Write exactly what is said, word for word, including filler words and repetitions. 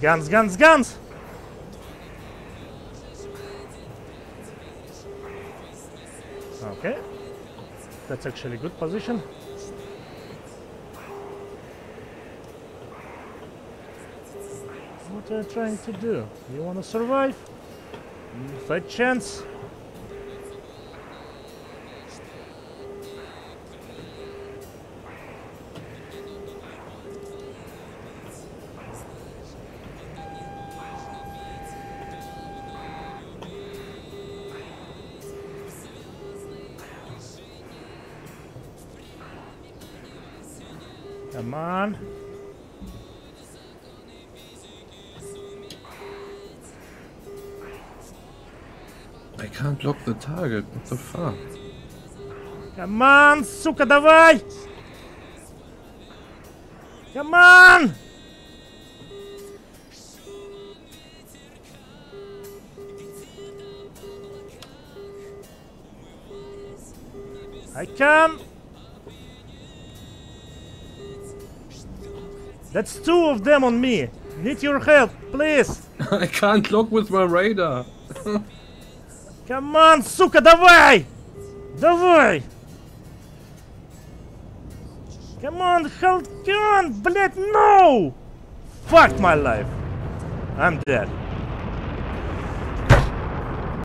Guns, guns, guns! Okay. That's actually a good position. What are you trying to do? You want to survive? Fat chance. Come on. I can't block the target. What the fuck? Come on, сука, давай! Come on! I can! That's two of them on me! Need your help, please! I can't look with my radar. Come on, сука, давай! Давай! Come on, hold on, блядь, no! Fuck my life! I'm dead.